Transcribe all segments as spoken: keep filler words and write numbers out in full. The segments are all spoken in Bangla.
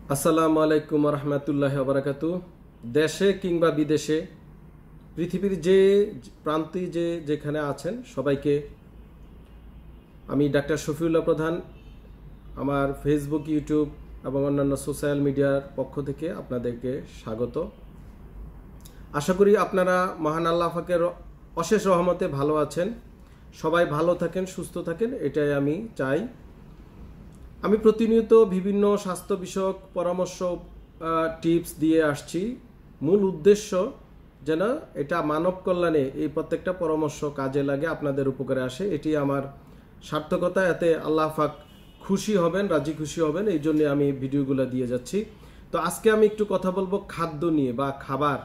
আসসালামু আলাইকুম রহমতুল্লাহ বারাকাতু। দেশে কিংবা বিদেশে পৃথিবীর যে প্রান্তে যে যেখানে আছেন সবাইকে আমি ডাক্তার শফিউল্লাহ প্রধান আমার ফেসবুক, ইউটিউব এবং অন্যান্য সোশ্যাল মিডিয়ার পক্ষ থেকে আপনাদেরকে স্বাগত। আশা করি আপনারা মহান আল্লাহ পাকের অশেষ রহমতে ভালো আছেন, সবাই ভালো থাকেন, সুস্থ থাকেন, এটাই আমি চাই। আমি প্রতিনিয়ত বিভিন্ন স্বাস্থ্য বিষয়ক পরামর্শ টিপস দিয়ে আসছি। মূল উদ্দেশ্য যেন এটা মানব কল্যাণে এই প্রত্যেকটা পরামর্শ কাজে লাগে, আপনাদের উপকারে আসে, এটি আমার সার্থকতা। এতে আল্লাহ পাক খুশি হবেন, রাজি খুশি হবেন, এই জন্যে আমি ভিডিওগুলো দিয়ে যাচ্ছি। তো আজকে আমি একটু কথা বলবো খাদ্য নিয়ে বা খাবার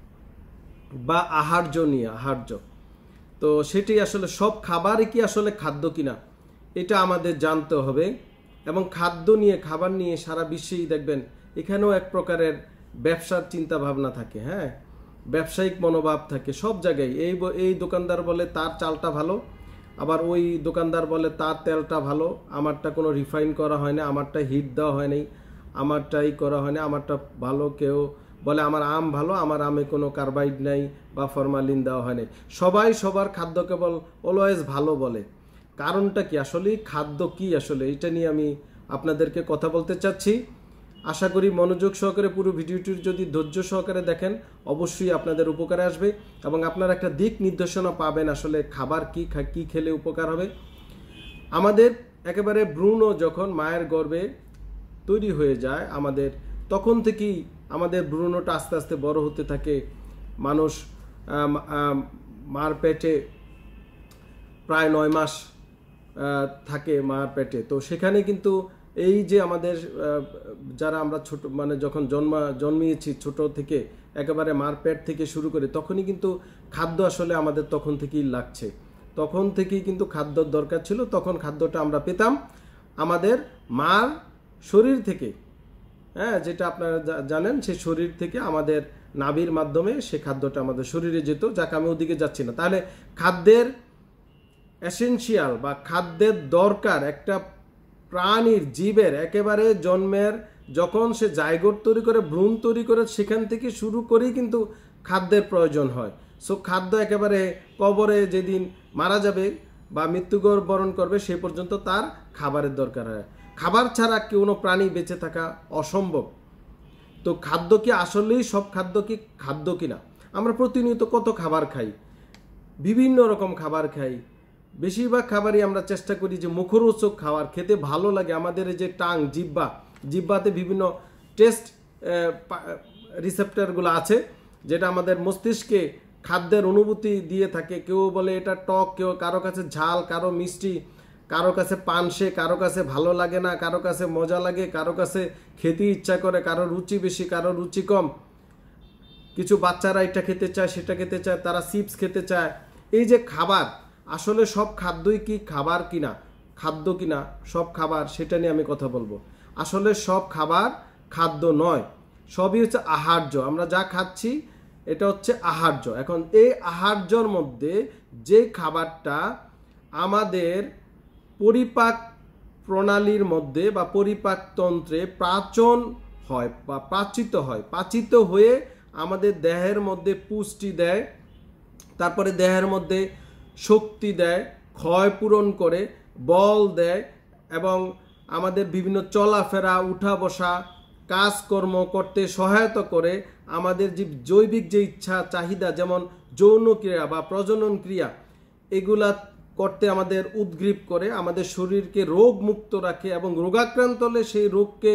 বা আহার্য নিয়ে। আহার্য তো সেটি আসলে সব খাবারই কি আসলে খাদ্য কিনা এটা আমাদের জানতে হবে। এবং খাদ্য নিয়ে, খাবার নিয়ে সারা বিশ্বেই দেখবেন এখানেও এক প্রকারের ব্যবসার চিন্তা ভাবনা থাকে। হ্যাঁ, ব্যবসায়িক মনোভাব থাকে সব জায়গায়। এই এই দোকানদার বলে তার চালটা ভালো, আবার ওই দোকানদার বলে তার তেলটা ভালো, আমারটা কোনো রিফাইন করা হয় না, আমারটা হিট দেওয়া হয় নাই, আমারটাই করা হয় না, আমারটা ভালো। কেউ বলে আমার আম ভালো, আমার আমে কোনো কার্বাইড নাই বা ফরমালিন দেওয়া হয় নাই। সবাই সবার খাদ্য কেবল অলওয়েজ ভালো বলে। কারণটা কি আসলে, খাদ্য কি আসলে, এটা নিয়ে আমি আপনাদেরকে কথা বলতে চাচ্ছি। আশা করি মনোযোগ সহকারে পুরো ভিডিওটির যদি ধৈর্য সহকারে দেখেন অবশ্যই আপনাদের উপকারে আসবে এবং আপনারা একটা দিক নির্দেশনা পাবেন আসলে খাবার কি কি খেলে উপকার হবে। আমাদের একেবারে ভ্রূণ যখন মায়ের গর্ভে তৈরি হয়ে যায় আমাদের, তখন থেকেই আমাদের ভ্রূণটা আস্তে আস্তে বড় হতে থাকে। মানুষ মার পেটে প্রায় নয় মাস থাকে মার পেটে। তো সেখানে কিন্তু এই যে আমাদের যারা আমরা ছোট মানে যখন জন্মা জন্মিয়েছি ছোট থেকে একেবারে মার পেট থেকে শুরু করে, তখনই কিন্তু খাদ্য আসলে আমাদের তখন থেকেই লাগছে, তখন থেকেই কিন্তু খাদ্যর দরকার ছিল। তখন খাদ্যটা আমরা পেতাম আমাদের মার শরীর থেকে। হ্যাঁ, যেটা আপনারা জানেন, সে শরীর থেকে আমাদের নাভির মাধ্যমে সে খাদ্যটা আমাদের শরীরে যেত। যাকে আমি ওদিকে যাচ্ছি না। তাহলে খাদ্যের এসেনশিয়াল বা খাদ্যের দরকার একটা প্রাণীর, জীবের একেবারে জন্মের যখন সে জাইগোট তৈরি করে, ভ্রূণ তৈরি করে, সেখান থেকে শুরু করেই কিন্তু খাদ্যের প্রয়োজন হয়। সো খাদ্য একেবারে কবরে যেদিন মারা যাবে বা মৃত্যুবরণ করবে সে পর্যন্ত তার খাবারের দরকার হয়। খাবার ছাড়া কোনো প্রাণী বেঁচে থাকা অসম্ভব। তো খাদ্য কি আসলেই সব খাদ্য কি খাদ্য কিনা? আমরা প্রতিনিয়ত কত খাবার খাই, বিভিন্ন রকম খাবার খাই। বেশিরভাগ খাবারই আমরা চেষ্টা করি যে মুখরোচক খাবার খেতে ভালো লাগে। আমাদের যে টাং, জিহ্বা, জিহ্বাতে বিভিন্ন টেস্ট রিসেপ্টরগুলো আছে যেটা আমাদের মস্তিষ্কে খাদ্যের অনুভূতি দিয়ে থাকে। কেউ বলে এটা টক, কেউ কারো কাছে ঝাল, কারো মিষ্টি, কারো কাছে পানসে, কারো কাছে ভালো লাগে না, কারো কাছে মজা লাগে, কারো কাছে খেতে ইচ্ছা করে, কারো রুচি বেশি, কারো রুচি কম। কিছু বাচ্চারা এটা খেতে চায়, সেটা খেতে চায়, তারা চিপস খেতে চায়। এই যে খাবার, আসলে সব খাদ্যই কি খাবার কিনা, খাদ্য কিনা সব খাবার, সেটা নিয়ে আমি কথা বলবো। আসলে সব খাবার খাদ্য নয়, সবই হচ্ছে আহার্য। আমরা যা খাচ্ছি এটা হচ্ছে আহার্য। এখন এই আহার্যর মধ্যে যে খাবারটা আমাদের পরিপাক প্রণালীর মধ্যে বা পরিপাকতন্ত্রে পাচন হয় বা পাচিত হয়, পাচিত হয়ে আমাদের দেহের মধ্যে পুষ্টি দেয়, তারপরে দেহের মধ্যে শক্তি দেয়, ক্ষয় পূরণ করে, বল দেয় এবং আমাদের বিভিন্ন চলাফেরা, উঠা বসা, কাজকর্ম করতে সহায়তা করে। আমাদের যে জৈবিক যে ইচ্ছা চাহিদা, যেমন যৌন ক্রিয়া বা প্রজনন ক্রিয়া, এগুলা করতে আমাদের উদ্গ্রীব করে, আমাদের শরীরকে রোগ মুক্ত রাখে এবং রোগাক্রান্ত হলে সেই রোগকে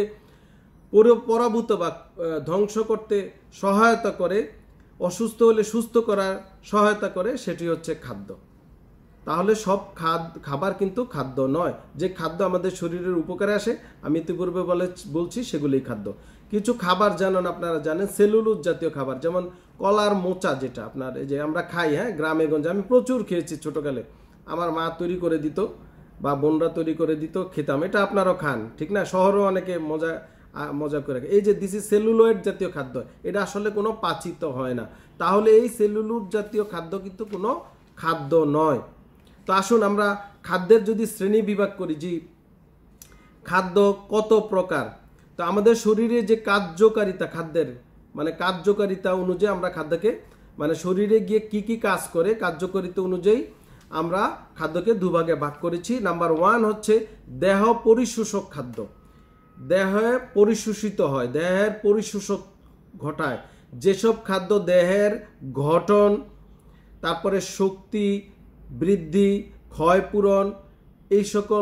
পরাভূত বা ধ্বংস করতে সহায়তা করে, অসুস্থ হলে সুস্থ করার সহায়তা করে, সেটি হচ্ছে খাদ্য। তাহলে সব খাদ্য খাবার কিন্তু খাদ্য নয়। যে খাদ্য আমাদের শরীরের উপকারে আসে, আমি ইতিপূর্বে বলে বলছি, সেগুলোই খাদ্য। কিছু খাবার জানেন, আপনারা জানেন সেলুলোজ জাতীয় খাবার, যেমন কলার মোচা, যেটা আপনার এই যে আমরা খাই, হ্যাঁ, গ্রামে গঞ্জে আমি প্রচুর খেয়েছি ছোটোকালে। আমার মা তৈরি করে দিত বা বোনরা তৈরি করে দিত, খেতাম। এটা আপনারাও খান, ঠিক না? শহরেও অনেকে মজা মজা করে। এই যে দিস ইজ সেলুলোয়েড জাতীয় খাদ্য, এটা আসলে কোনো পাচিত হয় না। তাহলে এই সেলুলোজ জাতীয় খাদ্য কিন্তু কোনো খাদ্য নয়। তো আসুন আমরা খাদ্যের যদি শ্রেণী বিভাগ করি, যে খাদ্য কত প্রকার, তো আমাদের শরীরে যে কার্যকারিতা খাদ্যের মানে কার্যকারিতা অনুযায়ী আমরা খাদ্যকে মানে শরীরে গিয়ে কি কি কাজ করে কার্যকারিতা অনুযায়ী আমরা খাদ্যকে দুভাগে ভাগ করেছি। নাম্বার ওয়ান হচ্ছে দেহ পরিশোষক খাদ্য, দেহে পরিশোষিত হয়, দেহের পরিশোষক ঘটায় যেসব খাদ্য দেহের গঠন, তারপরে শক্তি বৃদ্ধি, ক্ষয়পূরণ এই সকল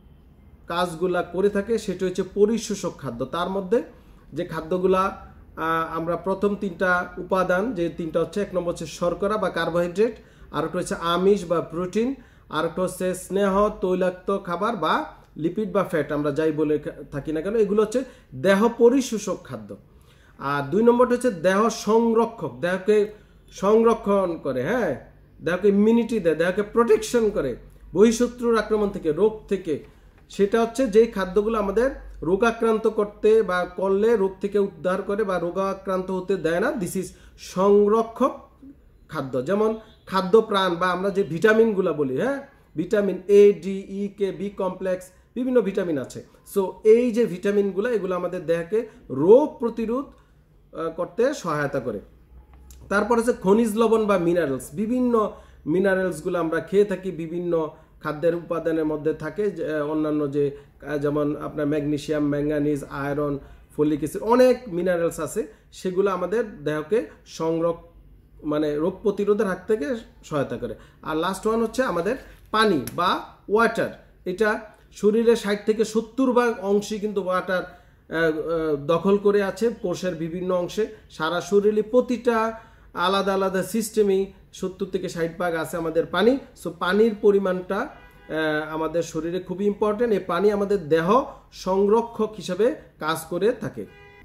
কাজগুলা করে থাকে, সেটা হচ্ছে পরিশোষক খাদ্য। তার মধ্যে যে খাদ্যগুলা আমরা প্রথম তিনটা উপাদান যে তিনটা হচ্ছে, এক নম্বর হচ্ছে শর্করা বা কার্বোহাইড্রেট, আর একটা হচ্ছে আমিষ বা প্রোটিন, আর একটা হচ্ছে স্নেহ তৈলাক্ত খাবার বা লিপিড বা ফ্যাট আমরা যাই বলে থাকি না কেন, এগুলো হচ্ছে দেহ পরিশোষক খাদ্য। আর দুই নম্বরটা হচ্ছে দেহ সংরক্ষক, দেহকে সংরক্ষণ করে, হ্যাঁ দেহকে ইমিউনিটি দেয়, দেহকে প্রোটেকশন করে বহিঃশত্রুর আক্রমণ থেকে, রোগ থেকে। সেটা হচ্ছে যেই খাদ্যগুলো আমাদের রোগাক্রান্ত করতে বা করলে রোগ থেকে উদ্ধার করে বা রোগাক্রান্ত হতে দেয় না, দিস ইজ সংরক্ষক খাদ্য। যেমন খাদ্য প্রাণ বা আমরা যে ভিটামিনগুলো বলি, হ্যাঁ vitamin A, D, E, K, B complex, বিভিন্ন ভিটামিন আছে। সো এই যে ভিটামিনগুলো এগুলো আমাদের দেহকে রোগ প্রতিরোধ করতে সহায়তা করে। তারপর হচ্ছে খনিজ লবণ বা মিনারেলস, বিভিন্ন মিনারেলসগুলো আমরা খেয়ে থাকি, বিভিন্ন খাদ্যের উপাদানের মধ্যে থাকে, অন্যান্য যে যেমন আপনার magnesium, manganese, iron, folic acid, অনেক মিনারেলস আছে, সেগুলো আমাদের দেহকে সংরক্ষণ মানে রোগ প্রতিরোধের হাত থেকে সহায়তা করে। আর লাস্ট ওয়ান হচ্ছে আমাদের পানি বা ওয়াটার। এটা শরীরের ষাট থেকে সত্তর ভাগ অংশই কিন্তু ওয়াটার দখল করে আছে কোষের বিভিন্ন অংশে। সারা শরীরে প্রতিটা আলাদা আলাদা সিস্টেমেই সত্তর থেকে ষাট ভাগ আছে আমাদের পানি। সো পানির পরিমাণটা আমাদের শরীরে খুবই ইম্পর্টেন্ট। এই পানি আমাদের দেহ সংরক্ষক হিসেবে কাজ করে থাকে।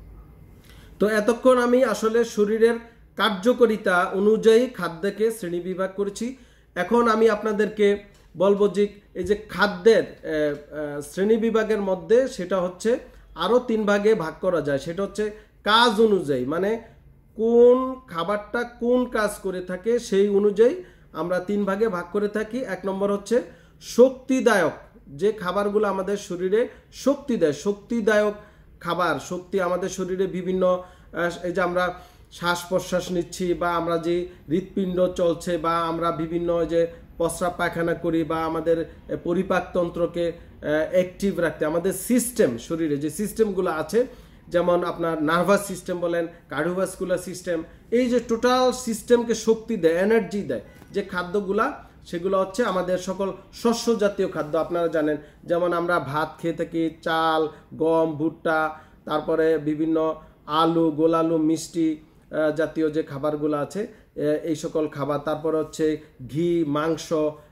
তো এতক্ষণ আমি আসলে শরীরের কার্যকারিতা অনুযায়ী খাদ্যকে শ্রেণীবিভাগ করেছি। এখন আমি আপনাদেরকে বলবো যে এই যে খাদ্যের শ্রেণীবিভাগের মধ্যে সেটা হচ্ছে আরও তিন ভাগে ভাগ করা যায়। সেটা হচ্ছে কাজ অনুযায়ী, মানে কোন খাবারটা কোন কাজ করে থাকে সেই অনুযায়ী আমরা তিন ভাগে ভাগ করে থাকি। এক নম্বর হচ্ছে শক্তিদায়ক, যে খাবারগুলো আমাদের শরীরে শক্তি দেয়, শক্তিদায়ক খাবার। শক্তি আমাদের শরীরে বিভিন্ন, এই যে আমরা শ্বাস প্রশ্বাস নিচ্ছি বা আমরা যে হৃৎপিণ্ড চলছে বা আমরা বিভিন্ন যে প্রস্রাব পায়খানা করি বা আমাদের পরিপাকতন্ত্রকে অ্যাক্টিভ রাখতে আমাদের সিস্টেম, শরীরে যে সিস্টেমগুলো আছে, যেমন আপনার নার্ভাস সিস্টেম বলেন, কার্ডিওভাস্কুলার সিস্টেম, এই যে টোটাল সিস্টেমকে শক্তি দেয়, এনার্জি দেয় যে খাদ্যগুলা, সেগুলো হচ্ছে আমাদের সকল শস্য জাতীয় খাদ্য। আপনারা জানেন যেমন আমরা ভাত খেয়ে থাকি, চাল, গম, ভুট্টা, তারপরে বিভিন্ন আলু, গোলালু, মিষ্টি জাতীয় যে খাবারগুলো আছে এই সকল খাবার। তারপর হচ্ছে ঘি, মাংস,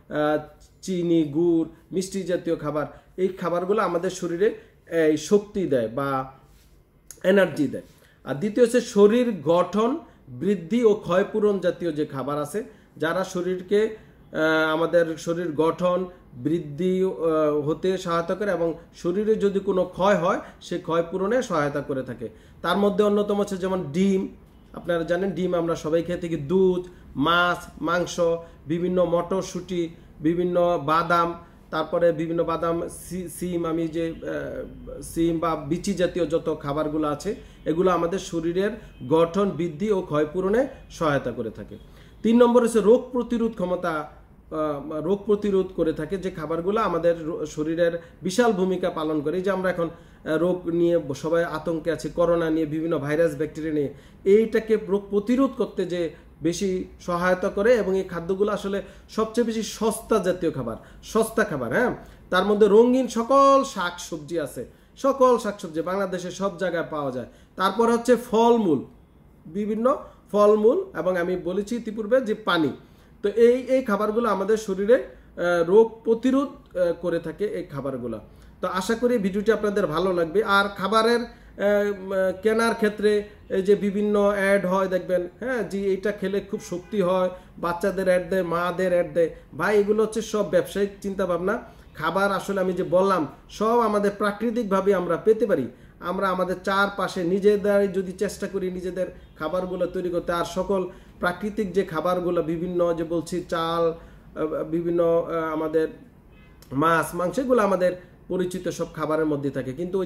চিনি, গুড়, মিষ্টি জাতীয় খাবার। এই খাবারগুলো আমাদের শরীরে এই শক্তি দেয় বা এনার্জি দেয়। আর দ্বিতীয় হচ্ছে শরীর গঠন, বৃদ্ধি ও ক্ষয়পূরণ জাতীয় যে খাবার আছে, যারা শরীরকে আমাদের শরীর গঠন বৃদ্ধি হতে সহায়তা করে এবং শরীরে যদি কোনো ক্ষয় হয় সে ক্ষয়পূরণে সহায়তা করে থাকে। তার মধ্যে অন্যতম হচ্ছে যেমন ডিম, আপনারা জানেন ডিম আমরা সবাই খেয়ে থাকি, দুধ, মাছ, মাংস, বিভিন্ন মটরশুঁটি, বিভিন্ন বাদাম, তারপরে বিভিন্ন বাদাম, সিম, আমি যে সিম বা বিচি জাতীয় যত খাবারগুলো আছে এগুলো আমাদের শরীরের গঠন বৃদ্ধি ও ক্ষয়পূরণে সহায়তা করে থাকে। তিন নম্বর হচ্ছে রোগ প্রতিরোধ ক্ষমতা, রোগ প্রতিরোধ করে থাকে যে খাবারগুলো আমাদের শরীরের বিশাল ভূমিকা পালন করে। যে আমরা এখন রোগ নিয়ে সবাই আতঙ্কে আছে, করোনা নিয়ে, বিভিন্ন ভাইরাস ব্যাকটেরিয়া নিয়ে, এইটাকে রোগ প্রতিরোধ করতে যে বেশি সহায়তা করে এবং এই খাদ্যগুলো আসলে সবচেয়ে বেশি সস্তা জাতীয় খাবার, সস্তা খাবার। হ্যাঁ, তার মধ্যে রঙিন সকল শাক সবজি আছে, সকল শাকসবজি বাংলাদেশে সব জায়গায় পাওয়া যায়। তারপর হচ্ছে ফলমূল, বিভিন্ন ফলমূল, এবং আমি বলেছি ইতিপূর্বে যে পানি। তো এই এই খাবারগুলো আমাদের শরীরে রোগ প্রতিরোধ করে থাকে এই খাবারগুলো। তো আশা করি ভিডিওটি আপনাদের ভালো লাগবে। আর খাবারের কেনার ক্ষেত্রে এই যে বিভিন্ন অ্যাড হয় দেখবেন, হ্যাঁ জি এইটা খেলে খুব শক্তি হয়, বাচ্চাদের অ্যাড দেয়, মাদের অ্যাড দেয়। ভাই এগুলো হচ্ছে সব ব্যবসায়িক চিন্তা ভাবনা। খাবার আসলে আমি যে বললাম সব আমাদের প্রাকৃতিকভাবে আমরা পেতে পারি। আমরা আমাদের চারপাশে নিজেদের যদি চেষ্টা করি নিজেদের খাবারগুলো তৈরি করতে, আর সকল প্রাকৃতিক যে খাবারগুলো বিভিন্ন যে বলছি চাল, বিভিন্ন আমাদের মাছ, মাংস, এগুলো আমাদের পরিচিত সব খাবারের মধ্যে থাকে। কিন্তু ওই যে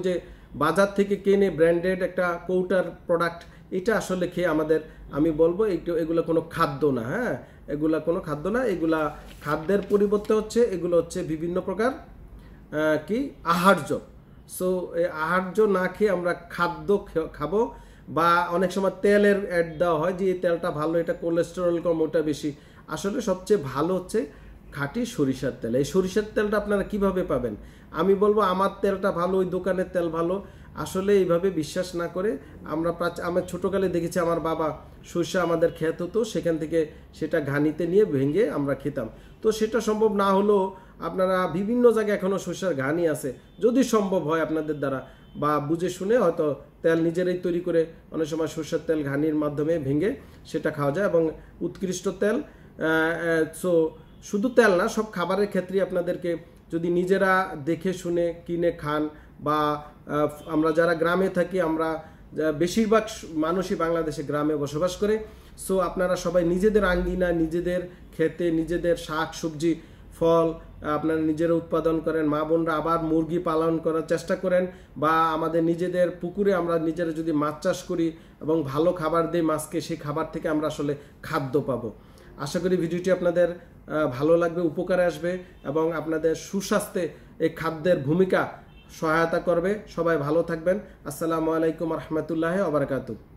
বাজার থেকে কিনে ব্র্যান্ডেড একটা কৌটার প্রোডাক্ট, এটা আসলে খেয়ে আমাদের, আমি বলবো একটু এগুলো কোনো খাদ্য না। হ্যাঁ, এগুলা কোনো খাদ্য না, এগুলা খাদ্যের পরিবর্তে হচ্ছে এগুলো হচ্ছে বিভিন্ন প্রকার কি আহার্য। সো এই আহার্য না খেয়ে আমরা খাদ্য খাবো, বা অনেক সময় তেলের অ্যাড দেওয়া হয় যে এই তেলটা ভালো, এটা কোলেস্টেরল কম, ওটা বেশি। আসলে সবচেয়ে ভালো হচ্ছে খাঁটি সরিষার তেল। এই সরিষার তেলটা আপনারা কিভাবে পাবেন? আমি বলবো আমার তেলটা ভালো, ওই দোকানের তেল ভালো, আসলে এইভাবে বিশ্বাস না করে আমরা আমার ছোটোকালে দেখেছি আমার বাবা সরিষা আমাদের খেত হতো, সেখান থেকে সেটা ঘানিতে নিয়ে ভেঙে আমরা খেতাম। তো সেটা সম্ভব না হলেও আপনারা বিভিন্ন জায়গায় এখনও সরিষার ঘানি আছে, যদি সম্ভব হয় আপনাদের দ্বারা বা বুঝে শুনে হয়তো তেল নিজেরাই তৈরি করে অনেক সময় সরিষার তেল ঘানির মাধ্যমে ভেঙে সেটা খাওয়া যায় এবং উৎকৃষ্ট তেল। সো শুধু তেল না, সব খাবারের ক্ষেত্রে আপনাদেরকে যদি নিজেরা দেখে শুনে কিনে খান, বা আমরা যারা গ্রামে থাকি, আমরা বেশিরভাগ মানুষই বাংলাদেশে গ্রামে বসবাস করে। সো আপনারা সবাই নিজেদের আঙ্গিনা, নিজেদের খেতে, নিজেদের শাক সবজি ফল আপনারা নিজেরা উৎপাদন করেন। মা বোনরা আবার মুরগি পালন করার চেষ্টা করেন, বা আমাদের নিজেদের পুকুরে আমরা নিজেরা যদি মাছ চাষ করি এবং ভালো খাবার দিই মাছকে, সেই খাবার থেকে আমরা আসলে খাদ্য পাবো। আশা করি ভিডিওটি আপনাদের ভালো লাগবে, উপকারে আসবে এবং আপনাদের সুস্বাস্থ্যে এই খাদ্যের ভূমিকা সহায়তা করবে। সবাই ভালো থাকবেন। আসসালামু আলাইকুম রহমতুল্লাহ ওয়া বারাকাতুহু।